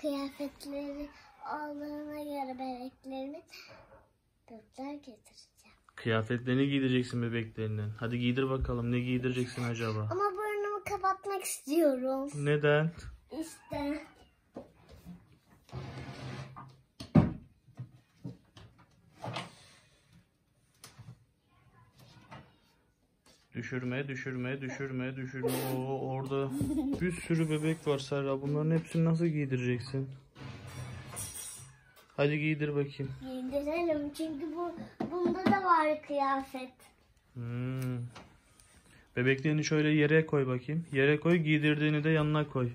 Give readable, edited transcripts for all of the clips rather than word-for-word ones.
kıyafetleri aldığına göre bebeklerimi bebekler getireceğim. Kıyafetlerini giydireceksin bebeklerinin. Hadi giydir bakalım. Ne giydireceksin acaba? Ama burnumu kapatmak istiyorum. Neden? İşte. Düşürme, düşürme, düşürme, düşürme. Oo, orada bir sürü bebek var Serra. Bunların hepsini nasıl giydireceksin? Hadi giydir bakayım. Giydirelim çünkü bunda da var kıyafet. Bebeklerini şöyle yere koy bakayım. Yere koy, giydirdiğini de yanına koy.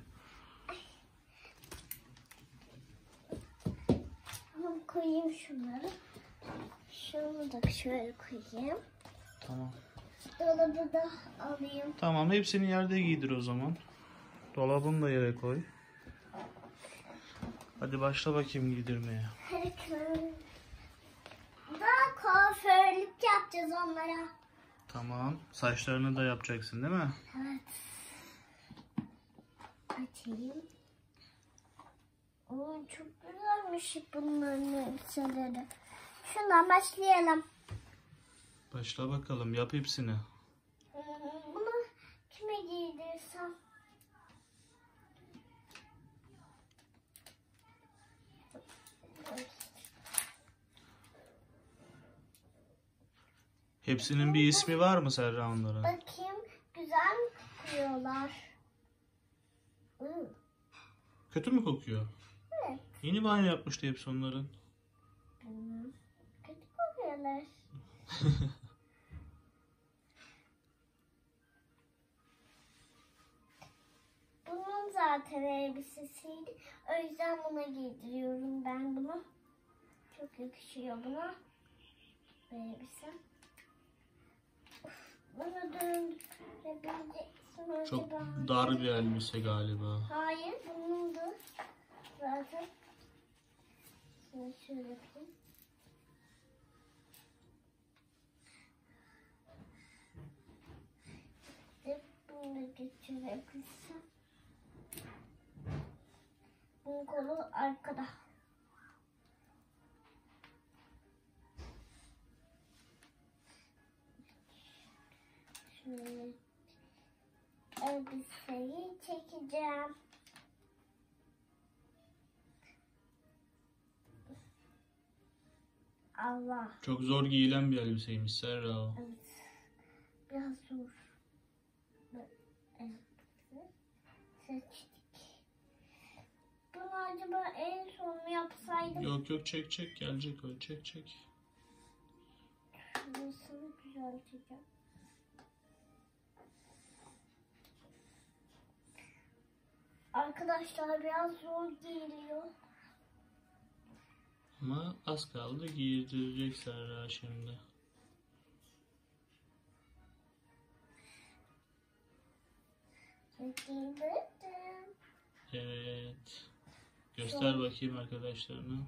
Tamam, koyayım şunları. Şunu da şöyle koyayım. Tamam. Dolabı da alayım. Tamam, hepsini yerde giydir o zaman. Dolabını da yere koy. Hadi başla bakayım giydirmeye. Hadi kızım. Daha kuaförlük yapacağız onlara. Tamam. Saçlarını da yapacaksın değil mi? Evet. Açayım. Oo, çok güzelmiş bunların elbiseleri. Şundan başlayalım. Başla bakalım. Yap hepsini. Bunu kime giydirsem? Hepsinin bir ismi var mı Serra onlara? Bakayım, güzel mi kokuyorlar? Kötü mü kokuyor? Evet. Yeni banyo yapmıştı hepsi onların. Kötü kokuyorlar. Bunun zaten elbisesiydi. O yüzden buna giydiriyorum ben bunu. Çok yakışıyor buna. Bu elbise. Bunu döndürebileceksin acaba? Çok dar bir elbise galiba. Hayır, bunun da zaten. Şunu şöyle yapayım. Bunu da geçirebilsem. Bunun kolu arkada. Şöyle elbiseyi çekeceğim. Allah. Çok zor giyilen bir elbiseymiş Serra o. Evet. Biraz zor. Evet. Seçtik. Bunu acaba en son mu yapsaydım? Yok yok, çek çek, gelecek o, çek çek. Şurasını düzelteceğim. Arkadaşlar biraz zor geliyor. Ama az kaldı, giydirecek Serra şimdi. Giydirdim. Evet. Göster bakayım arkadaşlarına.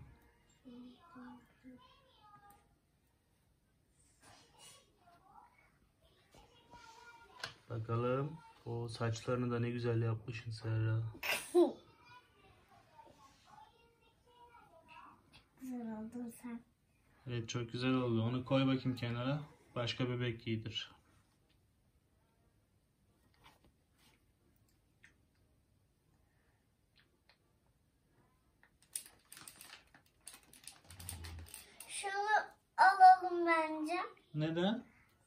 Bakalım. O saçlarını da ne güzel yapmışsın Serra. Güzel oldun sen. Evet, çok güzel oldu. Onu koy bakayım kenara. Başka bebek giydir. Şunu alalım bence. Neden?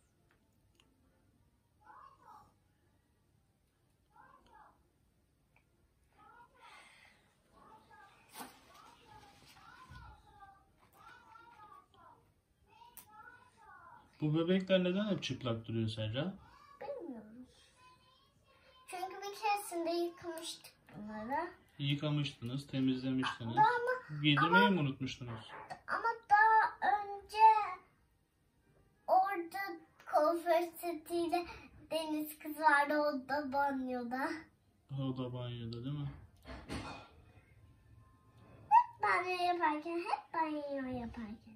Bu bebekler neden hep çıplak duruyor Serra? Bilmiyorum. Çünkü bir keresinde yıkamıştık bunları. Yıkamıştınız, temizlemiştiniz. Ama Giydirmeyi mi unutmuştunuz? Ama daha önce orada kuaför setiyle Deniz kız vardı, o da banyoda. O da banyoda değil mi? Hep banyo yaparken.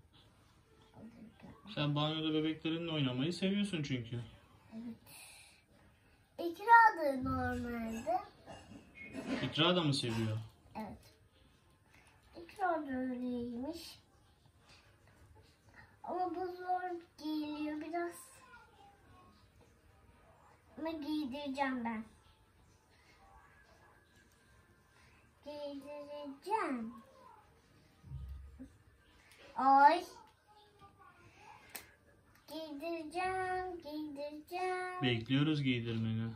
Sen banyoda bebeklerinle oynamayı seviyorsun çünkü. Evet. İkra da normalde. İkra da mı seviyor? Evet. da öyleymiş. Ama bu zor giyiliyor biraz. Ama giydireceğim ben. Giydireceğim. Ay. Giydireceğim. Bekliyoruz giydirmeni.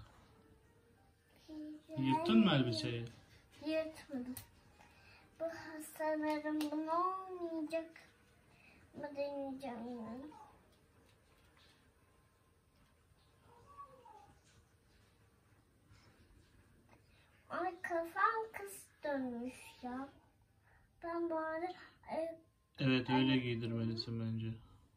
Yırttın mı elbiseyi? Yırtmadım. Bu sanırım bunu olmayacak. Ama deneyeceğim yine. Ay kafam kız dönmüş ya. Ben bari Evet, öyle giydirmelisin bence.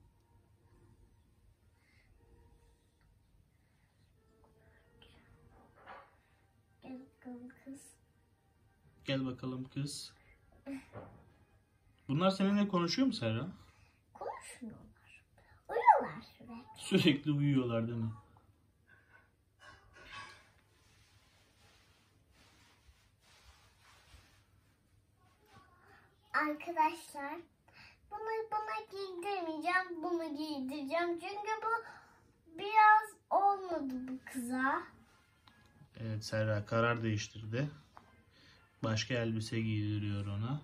gel bakalım kız. Gel bakalım kız. Bunlar seninle konuşuyor mu Serra? Konuşmuyorlar. Uyuyorlar sürekli. Sürekli uyuyorlar değil mi? Arkadaşlar buna giydirmeyeceğim, bunu giydireceğim. Çünkü bu biraz olmadı bu kıza. Evet, Serra karar değiştirdi. Başka elbise giydiriyor ona.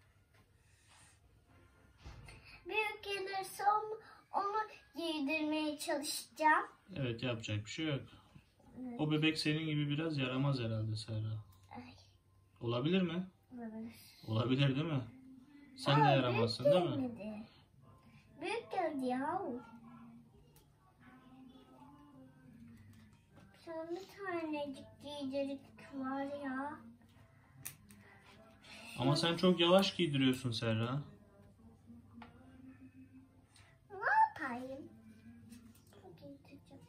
Büyük gelirse onu giydirmeye çalışacağım. Evet, yapacak bir şey yok. Evet. O bebek senin gibi biraz yaramaz herhalde Serra. Ay, Olabilir mi? olabilir. Olabilir değil mi? Sen de yaramazsın değil mi? Gelmedi. Büyük geldi ya. Sen bir tanecik giydirik var ya. Ama sen çok yavaş giydiriyorsun Serra. Ne yapayım? Giydireceğim.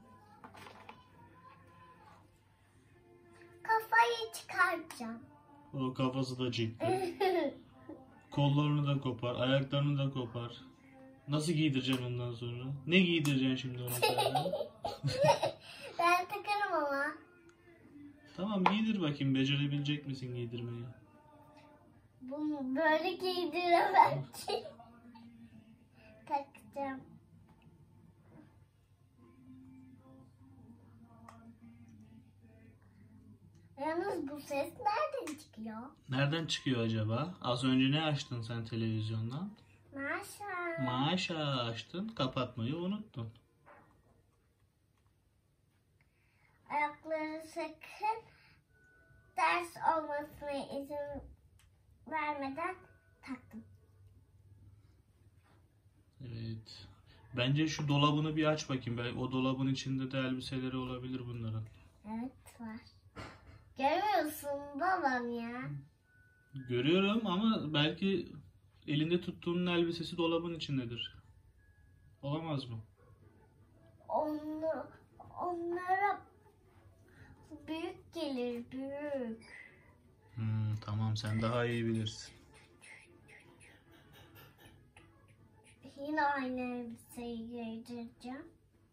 Kafayı çıkartacağım. O kafası da çıktı. Kollarını da kopar, ayaklarını da kopar. Nasıl giydireceksin ondan sonra? Ne giydireceksin şimdi ona Serra? Ben takarım ama. Tamam, giydir bakayım. Becerebilecek misin giydirmeyi? Bunu böyle giydiremem ki. Takacağım. Yalnız bu ses nereden çıkıyor? Nereden çıkıyor acaba? Az önce ne açtın sen televizyondan? Maşa. Maşa açtın, kapatmayı unuttun. Ayakları sakın ders olmasına izin vermeden taktım. Evet. Bence şu dolabını bir aç bakayım. Belki o dolabın içinde de elbiseleri olabilir bunların. Evet var. Görmüyorsun babam ya. Görüyorum ama belki elinde tuttuğunun elbisesi dolabın içindedir. Olamaz mı? Onlara büyük gelir büyük. Tamam, sen daha iyi bilirsin. Yine aynı elbiseyi giydireceğim.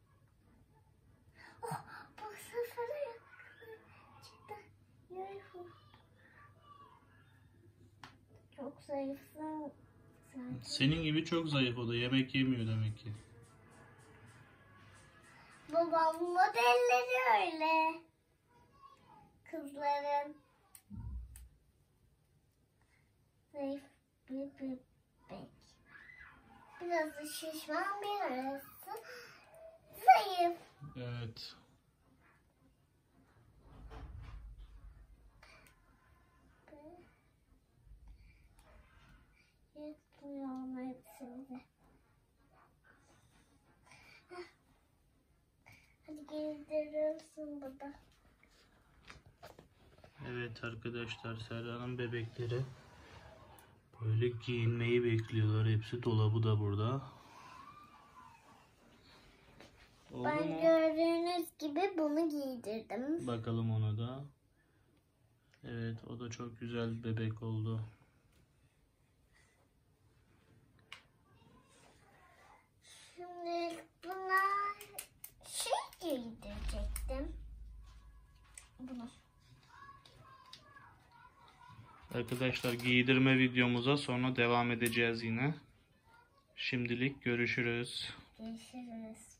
Oh, bu sefer ayakları çıktı. Yuh. Çok zayıfsın sen. Senin gibi çok zayıf o da. Yemek yemiyor demek ki. Babam modelleri öyle. Kızların. Zayıf bir bebek. Biraz da şişman, biraz zayıf. Evet. Yetmiyor hepsinde. Hadi giydirirsin burada. Evet arkadaşlar, Serra'nın bebekleri böyle giyinmeyi bekliyorlar. Hepsi, dolabı da burada. Oldu Ben mu? gördüğünüz gibi bunu giydirdim. Bakalım ona da. Evet, o da çok güzel bir bebek oldu. Şimdi buna şey giydirecektim. Bunu. Arkadaşlar giydirme videomuza sonra devam edeceğiz yine. Şimdilik görüşürüz. Görüşürüz.